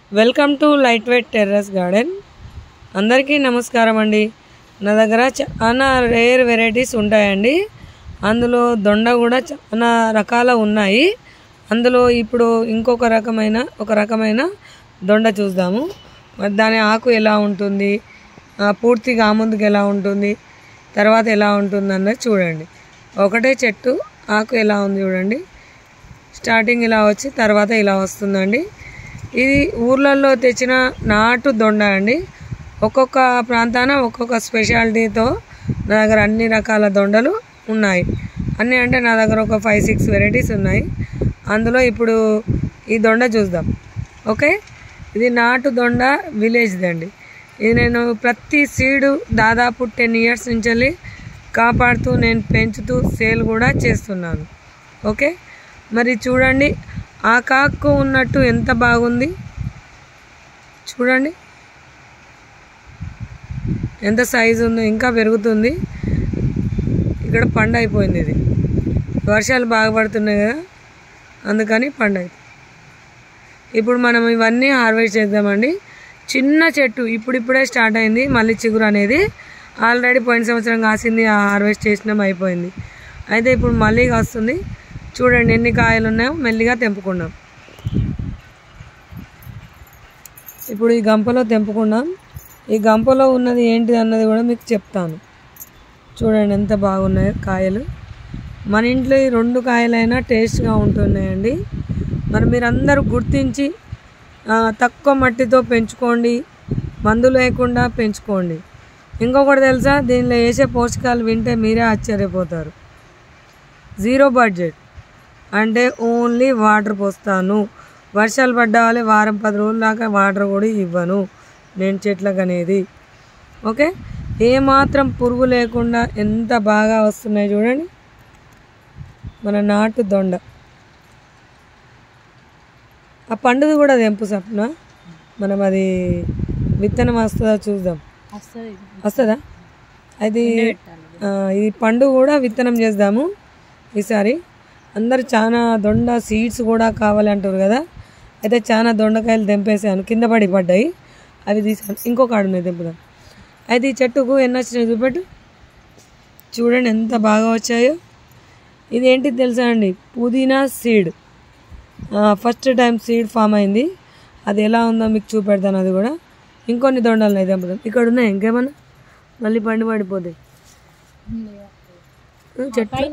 Welcome to light weight terrace garden. అందరికీ నమస్కారం అండి. నా దగ్గర చాలా రేర్ వెరైటీస్ ఉంటాయండి. అందులో దొండ కూడా చాలా రకాల ఉన్నాయి. అందులో ఇప్పుడు ఇంకొక రకమైన దొండ చూద్దాము. మరి దాని ఆకు ఎలా ఉంటుంది, పూర్తిగా ముందుకు ఎలా ఉంటుంది, తర్వాత ఎలా ఉంటుంది అన్నది చూడండి. ఒకటే చెట్టు ఆకు ఎలా ఉంది చూడండి. స్టార్టింగ్ ఇలా వచ్చి తర్వాత ఇలా వస్తుందండి. ఇది ఊర్లలో తెచ్చిన నాటు దొండ అండి. ఒక్కొక్క ప్రాంతాన ఒక్కొక్క స్పెషాలిటీతో నా దగ్గర అన్ని రకాల దొండలు ఉన్నాయి. అన్నీ అంటే నా దగ్గర ఒక 5-6 వెరైటీస్ ఉన్నాయి. అందులో ఇప్పుడు ఈ దొండ చూద్దాం. ఓకే, ఇది నాటు దొండ విలేజ్ది అండి. ఇది నేను ప్రతి సీడు దాదాపు 10 years నుంచి కాపాడుతూ నేను పెంచుతూ సేల్ కూడా చేస్తున్నాను. ఓకే, మరి చూడండి ఆ కాకు ఉన్నట్టు ఎంత బాగుంది చూడండి, ఎంత సైజు ఉందో, ఇంకా పెరుగుతుంది. ఇక్కడ పండు అయిపోయింది. ఇది వర్షాలు బాగా పడుతున్నాయి కదా, అందుకని పండు అయిపోయింది. ఇప్పుడు మనం ఇవన్నీ హార్వెస్ట్ చేద్దామండి. చిన్న చెట్టు ఇప్పుడిప్పుడే స్టార్ట్ అయింది. మళ్ళీ చిగురు అనేది ఆల్రెడీ పోయిన సంవత్సరం కాసింది, హార్వెస్ట్ చేసినాం అయిపోయింది. అయితే ఇప్పుడు మళ్ళీ కాస్తుంది. చూడండి ఎన్ని కాయలు ఉన్నాయో, మెల్లిగా తెంపుకున్నాం. ఇప్పుడు ఈ గంపలో తెంపుకున్నాం. ఈ గంపలో ఉన్నది ఏంటిది అన్నది కూడా మీకు చెప్తాను. చూడండి ఎంత బాగున్నాయో కాయలు. మన ఇంట్లో ఈ 2 కాయలైనా టేస్ట్గా ఉంటున్నాయండి. మరి మీరందరూ గుర్తించి తక్కువ మట్టితో పెంచుకోండి, మందు లేకుండా పెంచుకోండి. ఇంకొకటి తెలుసా, దీనిలో వేసే పోషకాలు వింటే మీరే ఆశ్చర్యపోతారు. 0 బడ్జెట్ అంటే ఓన్లీ వాటర్ పోస్తాను. వర్షాలు పడ్డా వాళ్ళే వారం 10 రోజుల దాకా వాటర్ కూడా ఇవ్వను నేను చెట్లకు అనేది. ఓకే, ఏమాత్రం పురుగు లేకుండా ఎంత బాగా వస్తున్నాయి చూడండి మన నాటు దొండ. ఆ పండుది కూడా తెంపు సప్న, మనం అది విత్తనం వస్తుందా చూద్దాం. వస్తుందా? అది ఈ పండు కూడా విత్తనం చేద్దాము ఈసారి. అందరు చాలా దొండ సీడ్స్ కూడా కావాలి అంటారు కదా. అయితే చాలా దొండకాయలు తెంపేసాను, కింద పడ్డాయి. అవి తీసాను, ఇంకొక ఆడు ఉన్నాయి తెంపుదాం. అయితే ఈ చెట్టుకు ఎన్ని వచ్చినాయి చూపెట్టు. చూడండి ఎంత బాగా వచ్చాయో. ఇది ఏంటిది తెలుసా అండి, పుదీనా seed. First time seed form అయింది. అది ఎలా ఉందో మీకు చూపెడతాను. అది కూడా ఇంకొన్ని దొండలు ఉన్నాయి తెంపుదాం. ఇక్కడ ఉన్నాయి ఇంకేమన్నా, మళ్ళీ పండు పడిపోతాయి చెట్లు.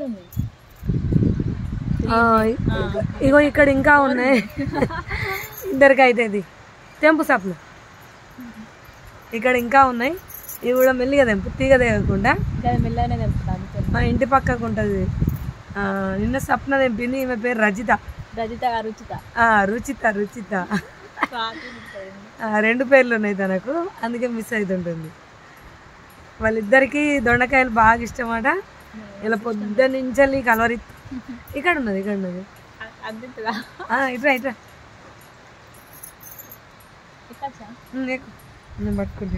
ఇగో ఇక్కడ ఇంకా ఉన్నాయి. ఇద్దరికి అవుతుంది తెంపు సప్న. ఇక్కడ ఇంకా ఉన్నాయి, ఇవి కూడా మెల్లిగా తెంపు, తీగ తెగకుండా. మా ఇంటి పక్కకు ఉంటుంది. నిన్న సప్న తెంపింది. ఈమె పేరు రజిత. రుచిత 2 పేర్లు ఉన్నాయి తనకు, అందుకే మిస్ అవుతుంటుంది. వాళ్ళిద్దరికి దొండకాయలు బాగా ఇష్టమాట. ఇలా పొద్దున్నుంచి కలవరి. ఇక్కడ ఉన్నది ఇట్రా నేను పట్టుకుంటే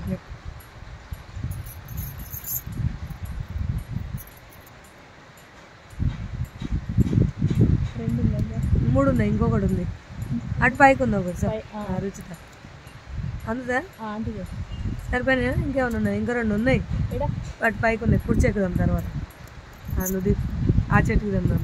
3 ఉన్నాయి, ఇంకొకటి ఉంది అటు పైకి ఉంది ఒకటి సార్. రుచిత అందుదా సరిపోయినా, ఇంకేమైనా ఉన్నాయి, ఇంకా 2 ఉన్నాయి అటు పైకి ఉన్నాయి. కూర్చెక్కుదాం తర్వాత. నువ్వు ఆ చెట్టుకి తెందాం.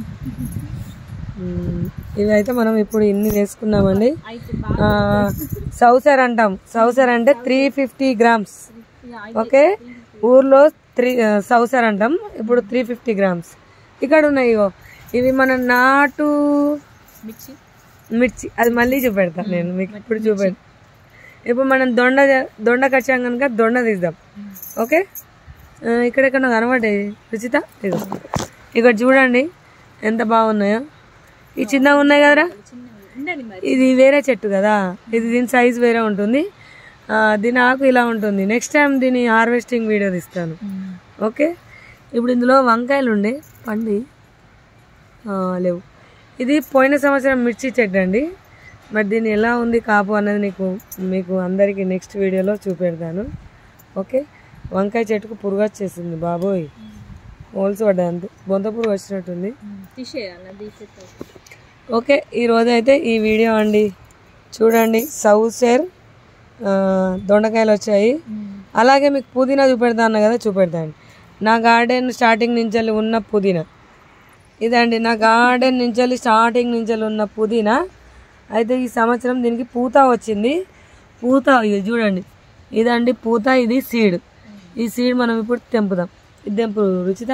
ఇవి అయితే మనం ఇప్పుడు ఇన్ని వేసుకున్నామండి. సౌసర్ అంటాం. సౌసర్ అంటే 350 grams. ఓకే, ఊర్లో సౌసర్ అంటాం. ఇప్పుడు 350 grams. ఇక్కడ ఉన్నాయి ఇగో, ఇవి మన నాటు మిర్చి. అది మళ్ళీ చూపెడతాను నేను మీకు. ఇప్పుడు చూపెడతాను. ఇప్పుడు మనం దొండ కచ్చాం కనుక దొండ తీద్దాం. ఓకే, ఇక్కడెక్కడ కనబడే రుచిత. ఇక్కడ చూడండి ఎంత బాగున్నాయో. ఈ చిన్నగా ఉన్నాయి కదరా, ఇది వేరే చెట్టు కదా. దీని సైజు వేరే ఉంటుంది. దీని ఆకు ఇలా ఉంటుంది. నెక్స్ట్ టైం దీని హార్వెస్టింగ్ వీడియో తీస్తాను. ఓకే, ఇప్పుడు ఇందులో వంకాయలు ఉండే పండి లేవు. ఇది పోయిన సంవత్సరం మిర్చి చెట్టు అండి. మరి దీన్ని ఎలా ఉంది కాపు అన్నది మీకు అందరికీ నెక్స్ట్ వీడియోలో చూపెడతాను. ఓకే, వంకాయ చెట్టుకు పురుగు వచ్చేసింది బాబోయ్, హోల్స్ పడ్డా, అంతే బొంత పురుగు వచ్చినట్టుంది. ఓకే, ఈరోజు అయితే ఈ వీడియో అండి. చూడండి సౌసేర్ దొండకాయలు వచ్చాయి. అలాగే మీకు పుదీనా చూపెడతా అన్నా కదా, చూపెడతాండి. నా గార్డెన్ స్టార్టింగ్ నుంచి ఉన్న పుదీనా ఇదండి. నా గార్డెన్ నుంచి స్టార్టింగ్ నుంచి ఉన్న పుదీనా. అయితే ఈ సంవత్సరం దీనికి పూత వచ్చింది. పూత ఇది చూడండి, ఇదండి పూత, ఇది సీడ్. ఈ సీడ్ మనం ఇప్పుడు తెంపుదాం. ఇది తెంపు రుచిత.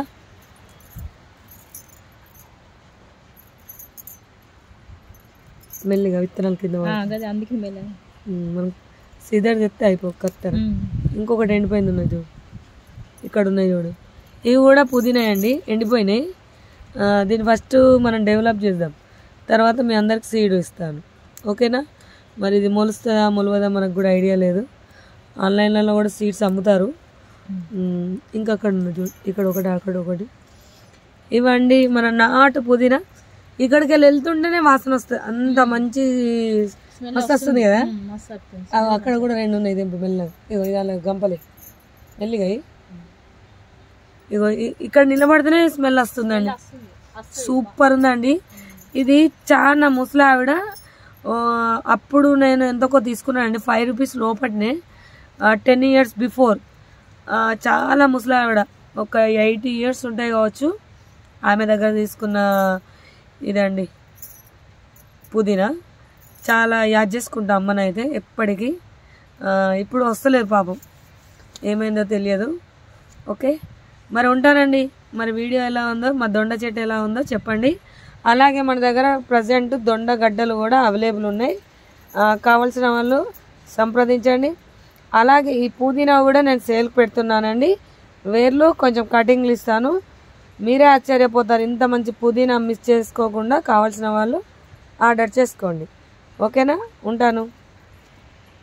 మెల్లిగా విత్తనాల కింద మనం సీదర్ తెస్తే అయిపో కత్తెర. ఇంకొకటి ఎండిపోయింది ఉన్నది చూడు, ఇక్కడ ఉన్నాయి చూడు. ఇవి కూడా పుదీనా అండి, ఎండిపోయినాయి. దీన్ని ఫస్ట్ మనం డెవలప్ చేద్దాం, తర్వాత మీ అందరికి సీడ్ ఇస్తాను. ఓకేనా? మరి ఇది మొలుస్తుందా మొలవదా మనకు కూడా ఐడియా లేదు. ఆన్లైన్లలో కూడా సీడ్స్ అమ్ముతారు. ఇంకా అక్కడ ఉన్నది చూడు, ఇక్కడ ఒకటి అక్కడ ఒకటి. ఇవండి మన నాటు పుదీనా. ఇక్కడికి వెళ్ళి వెళ్తుంటేనే వాసన వస్తుంది, అంత మంచి మస్తు వస్తుంది కదా. అక్కడ కూడా 2 ఉన్నాయి తెంపు మెల్లగా. ఇగో ఇవాళ గంపలే మెల్లిగా. ఇగో ఇక్కడ నిలబడితేనే స్మెల్ వస్తుందండి, సూపర్ ఉందండి. ఇది చాలా ముసలి ఆవిడ, అప్పుడు నేను ఎంతకో తీసుకున్నానండి, 5 రూపీస్ లోపటినే, 10 years బిఫోర్. చాలా ముసలి ఆవిడ, ఒక 80 years ఉంటాయి కావచ్చు. ఆమె దగ్గర తీసుకున్న ఇదండి పుదీనా. చాలా యాద్ చేసుకుంటా అమ్మనైతే ఎప్పటికీ. ఇప్పుడు వస్తలేదు పాపం, ఏమైందో తెలియదు. ఓకే, మరి ఉంటానండి. మరి వీడియో ఎలా ఉందో, మా దొండ చెట్టు ఎలా ఉందో చెప్పండి. అలాగే మన దగ్గర ప్రజెంట్ దొండ గడ్డలు కూడా అవైలబుల్ ఉన్నాయి, కావాల్సిన వాళ్ళు సంప్రదించండి. అలాగే ఈ పుదీనా కూడా నేను సేల్కి పెడుతున్నానండి. వేర్లు కొంచెం కటింగ్లు ఇస్తాను, మీరే ఆశ్చర్యపోతారు. ఇంత మంచి పుదీనా మిస్ చేసుకోకుండా కావాల్సిన వాళ్ళు ఆర్డర్ చేసుకోండి. ఓకేనా? ఉంటాను.